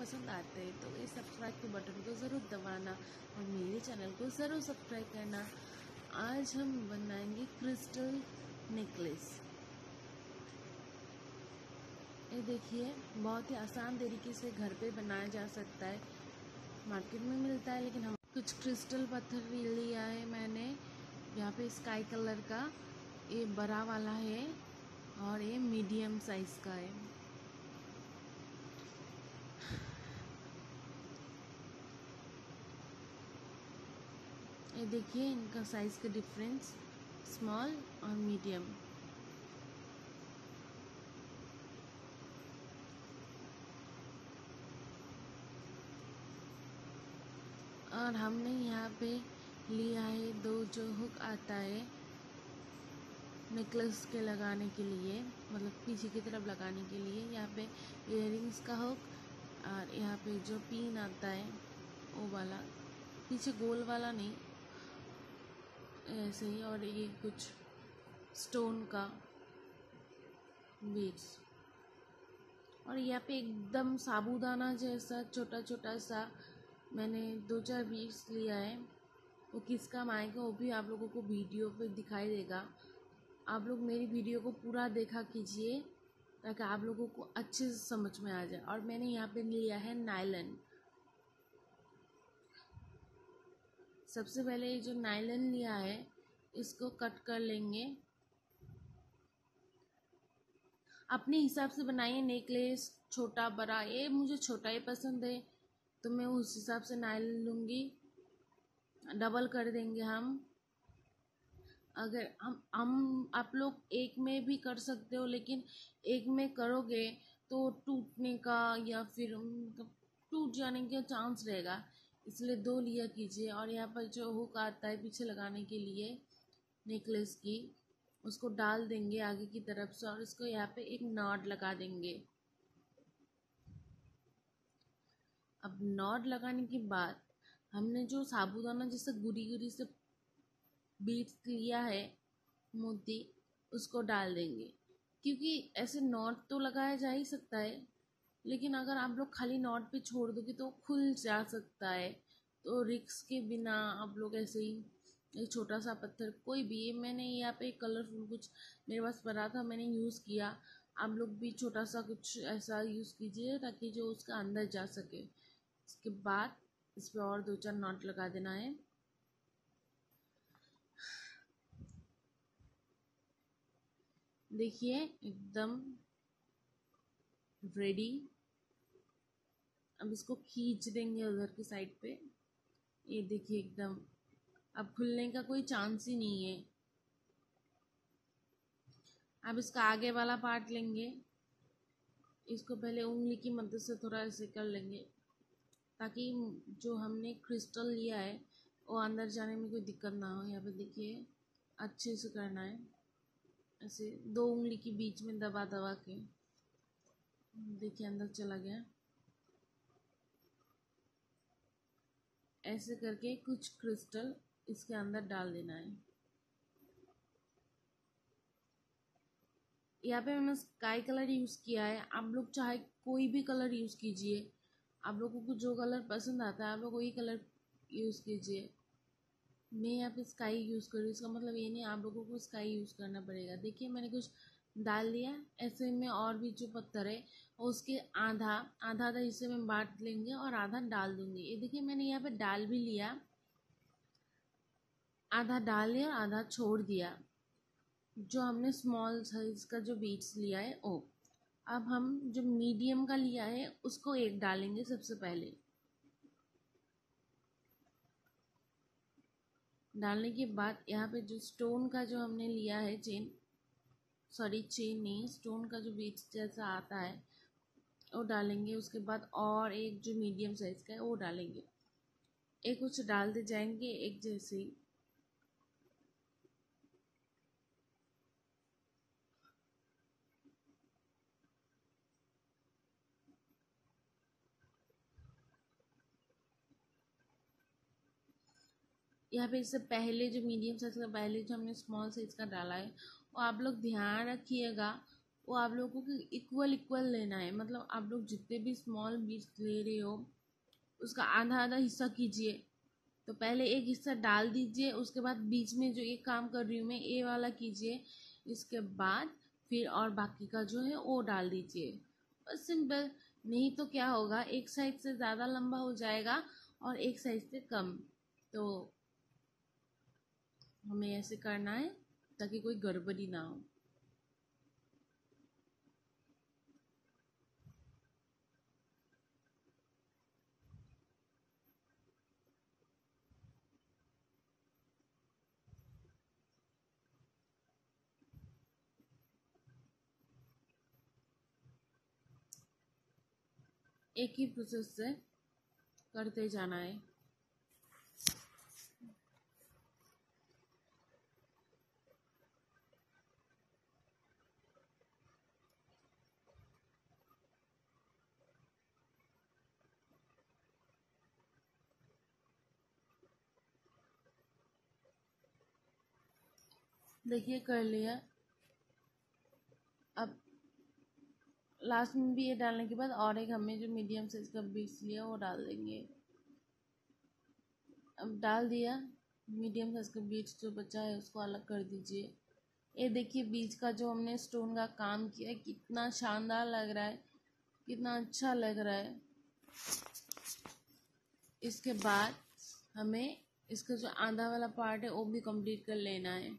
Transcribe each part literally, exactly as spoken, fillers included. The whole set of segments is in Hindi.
पसंद आते हैं तो इस सब्सक्राइब के बटन को ज़रूर दबाना और मेरे चैनल को ज़रूर सब्सक्राइब करना। आज हम बनाएंगे क्रिस्टल नेकलेस। ये देखिए, बहुत ही आसान तरीके से घर पे बनाया जा सकता है। मार्केट में मिलता है, लेकिन हम कुछ क्रिस्टल पत्थर भी लिया है मैंने। यहाँ पे स्काई कलर का ये बड़ा वाला है और ये मीडियम साइज़ का है। ये देखिए इनका साइज़ का डिफरेंस, स्मॉल और मीडियम। और हमने यहाँ पे लिया है दो जो हुक आता है नेकलेस के लगाने के लिए, मतलब पीछे की तरफ लगाने के लिए। यहाँ पे इयररिंग्स का हुक और यहाँ पे जो पिन आता है वो वाला, पीछे गोल वाला नहीं, ऐसे ही। और ये कुछ स्टोन का बीड्स, और यहाँ पे एकदम साबूदाना जैसा छोटा छोटा सा मैंने दो चार बीड्स लिया है। वो किस काम आएगा वो भी आप लोगों को वीडियो पे दिखाई देगा। आप लोग मेरी वीडियो को पूरा देखा कीजिए ताकि आप लोगों को अच्छे से समझ में आ जाए। और मैंने यहाँ पे लिया है नायलन। सबसे पहले ये जो नायलन लिया है इसको कट कर लेंगे। अपने हिसाब से बनाइए नेकलेस, छोटा बड़ा। ये मुझे छोटा ही पसंद है तो मैं उस हिसाब से नायलन लूँगी। डबल कर देंगे हम। अगर हम हम आप लोग एक में भी कर सकते हो, लेकिन एक में करोगे तो टूटने का या फिर टूट जाने का चांस रहेगा, इसलिए दो लिया कीजिए। और यहाँ पर जो हुक आता है पीछे लगाने के लिए नेकलेस की, उसको डाल देंगे आगे की तरफ से और इसको यहाँ पे एक नॉट लगा देंगे। अब नॉट लगाने के बाद हमने जो साबूदाना जैसे गुरी गुरी से बीट्स लिया है मोती, उसको डाल देंगे। क्योंकि ऐसे नॉट तो लगाया जा ही सकता है, लेकिन अगर आप लोग खाली नॉट पे छोड़ दोगे तो खुल जा सकता है। तो रिस्क के बिना आप लोग ऐसे ही एक छोटा सा पत्थर कोई भी, ये मैंने यहाँ पे कलरफुल कुछ मेरे पास पड़ा था मैंने यूज़ किया। आप लोग भी छोटा सा कुछ ऐसा यूज़ कीजिए ताकि जो उसका अंदर जा सके। इसके बाद इस पर और दो चार नॉट लगा देना है। देखिए एकदम रेडी। अब इसको खींच देंगे उधर की साइड पे। ये देखिए एकदम अब खुलने का कोई चांस ही नहीं है। अब इसका आगे वाला पार्ट लेंगे, इसको पहले उंगली की मदद से थोड़ा ऐसे कर लेंगे ताकि जो हमने क्रिस्टल लिया है वो अंदर जाने में कोई दिक्कत ना हो। यहाँ पे देखिए अच्छे से करना है, ऐसे दो उंगली के बीच में दबा दबा के। देखिए अंदर चला गया। ऐसे करके कुछ क्रिस्टल इसके अंदर डाल देना है। यहाँ पे मैंने स्काई कलर यूज़ किया है। आप लोग चाहे कोई भी कलर यूज़ कीजिए, आप लोगों को जो कलर पसंद आता है आप लोग वही कलर यूज़ कीजिए। मैं यहाँ पे स्काई यूज़ कर रही हूँ, इसका मतलब ये नहीं आप लोगों को स्काई यूज़ करना पड़ेगा। देखिए मैंने कुछ डाल दिया। ऐसे में और भी जो पत्थर है उसके आधा आधा आधा हिस्से में बांट लेंगे और आधा डाल दूँगी। ये देखिए मैंने यहाँ पे डाल भी लिया, आधा डाल लिया आधा छोड़ दिया। जो हमने स्मॉल साइज का जो बीड्स लिया है ओ, अब हम जो मीडियम का लिया है उसको एक डालेंगे सबसे पहले। डालने के बाद यहाँ पे जो स्टोन का जो हमने लिया है चेन, सॉरी चेन नहीं, स्टोन का जो बीड्स जैसा आता है वो डालेंगे। उसके बाद और एक जो मीडियम साइज का है वो डालेंगे। एक कुछ डालते जाएंगे एक जैसे ही। यहाँ पे इससे पहले जो मीडियम साइज का पहले जो हमने स्मॉल साइज का डाला है वो आप लोग ध्यान रखिएगा वो आप लोगों को इक्वल इक्वल लेना है। मतलब आप लोग जितने भी स्मॉल बीट्स ले रहे हो उसका आधा आधा हिस्सा कीजिए। तो पहले एक हिस्सा डाल दीजिए, उसके बाद बीच में जो ये काम कर रही हूँ मैं ये वाला कीजिए, इसके बाद फिर और बाकी का जो है वो डाल दीजिए। बस सिंपल। नहीं तो क्या होगा, एक साइड से ज़्यादा लंबा हो जाएगा और एक साइड से कम। तो हमें ऐसे करना है ताकि कोई गड़बड़ी ना हो। एक ही प्रोसेस से करते जाना है। देखिए कर लिया। अब लास्ट में भी ये डालने के बाद और एक हमें जो मीडियम साइज का बीट्स लिया वो डाल देंगे। अब डाल दिया। मीडियम साइज का बीट्स जो बचा है उसको अलग कर दीजिए। ये देखिए बीच का जो हमने स्टोन का काम किया है कितना शानदार लग रहा है, कितना अच्छा लग रहा है। इसके बाद हमें इसका जो आधा वाला पार्ट है वो भी कंप्लीट कर लेना है।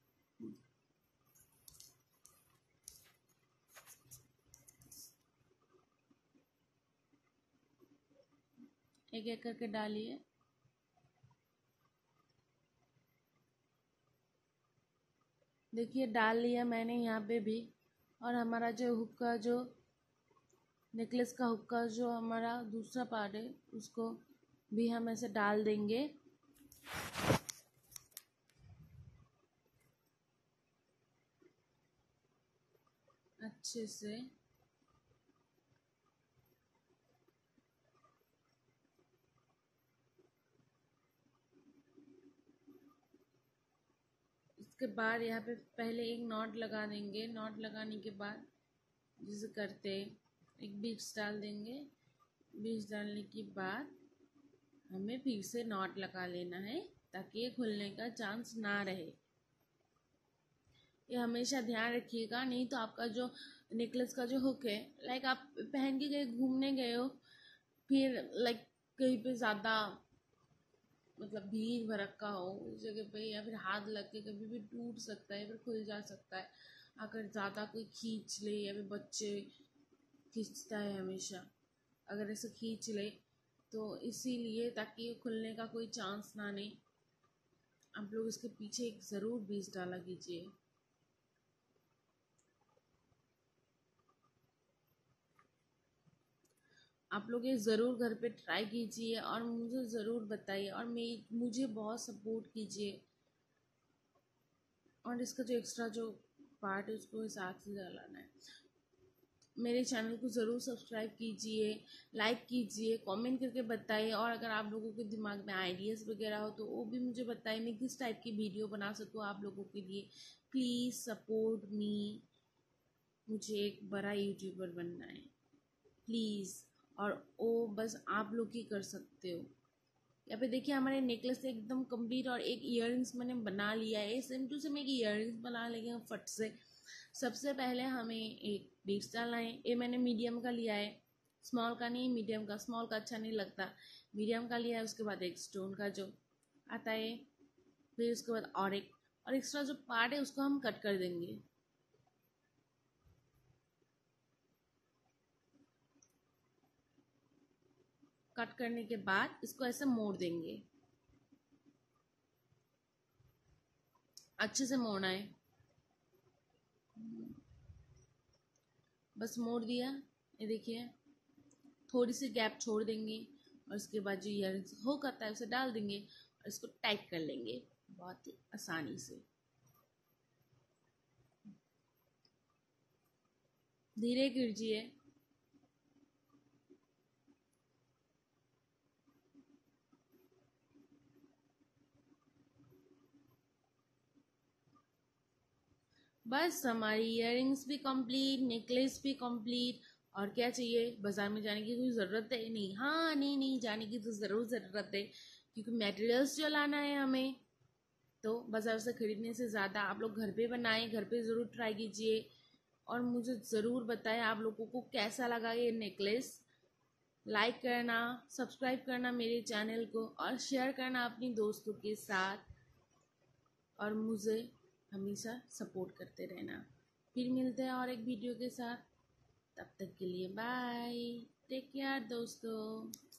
एक एक करके डालिए। देखिए डाल लिया मैंने यहाँ पे भी। और हमारा जो हुक का जो नेकलेस का हुक का जो हमारा दूसरा पार्ट है उसको भी हम ऐसे डाल देंगे। अच्छे से। इसके बाद यहाँ पे पहले एक नॉट लगा देंगे। नॉट लगाने के बाद जैसे करते एक बीड्स डाल देंगे। बीड्स डालने के बाद हमें फिर से नॉट लगा लेना है ताकि ये खुलने का चांस ना रहे। ये हमेशा ध्यान रखिएगा, नहीं तो आपका जो नेकलेस का जो हुक है, लाइक आप पहन के गए घूमने गए हो, फिर लाइक कहीं पे ज़्यादा मतलब भीड़ भड़क्का हो उस जगह पे, या फिर हाथ लग के कभी भी टूट सकता है, फिर खुल जा सकता है अगर ज़्यादा कोई खींच ले, या फिर बच्चे खींचता है हमेशा, अगर ऐसे खींच ले तो इसीलिए ताकि ये खुलने का कोई चांस ना नहीं, आप लोग इसके पीछे एक ज़रूर बीज डाला कीजिए। आप लोग ये ज़रूर घर पे ट्राई कीजिए और मुझे ज़रूर बताइए, और मैं मुझे बहुत सपोर्ट कीजिए। और इसका जो एक्स्ट्रा जो पार्ट है उसको साथ से डालना है। मेरे चैनल को ज़रूर सब्सक्राइब कीजिए, लाइक कीजिए, कमेंट करके बताइए। और अगर आप लोगों के दिमाग में आइडियाज़ वगैरह हो तो वो भी मुझे बताइए, मैं किस टाइप की वीडियो बना सकूँ आप लोगों के लिए। प्लीज़ सपोर्ट मी, मुझे एक बड़ा यूट्यूबर बनना है प्लीज़। और वो बस आप लोग ही कर सकते हो। यहाँ पे देखिए हमारे नेकलेस एकदम कंप्लीट, और एक इयररिंग्स मैंने बना लिया है। सेम टू सेम एक इयररिंग्स बना लेंगे फट से। सबसे पहले हमें एक बीड्स डालना है। ये मैंने मीडियम का लिया है, स्मॉल का नहीं, मीडियम का। स्मॉल का अच्छा नहीं लगता, मीडियम का लिया है। उसके बाद एक स्टोन का जो आता है, फिर उसके बाद और एक और एक्स्ट्रा जो पार्ट है उसको हम कट कर देंगे। कट करने के बाद इसको ऐसे मोड़ देंगे, अच्छे से मोड़ना है। बस मोड़ दिया, ये देखिए थोड़ी सी गैप छोड़ देंगे, और उसके बाद जो ईयरिंग्स हो करता है उसे डाल देंगे और इसको टाइट कर लेंगे बहुत ही आसानी से। धीरे कीजिए। बस हमारी इयररिंग्स भी कंप्लीट, नेकलेस भी कंप्लीट। और क्या चाहिए, बाज़ार में जाने की कोई ज़रूरत है नहीं। हाँ, नहीं नहीं जाने की तो ज़रूर ज़रूरत है, क्योंकि मटेरियल्स जो लाना है हमें, तो बाज़ार से ख़रीदने से ज़्यादा आप लोग घर पे बनाएं, घर पे ज़रूर ट्राई कीजिए। और मुझे ज़रूर बताएं आप लोगों को कैसा लगा ये नेकलेस। लाइक करना, सब्सक्राइब करना मेरे चैनल को, और शेयर करना अपनी दोस्तों के साथ, और मुझे हमेशा सपोर्ट करते रहना। फिर मिलते हैं और एक वीडियो के साथ। तब तक के लिए बाय, टेक केयर दोस्तों।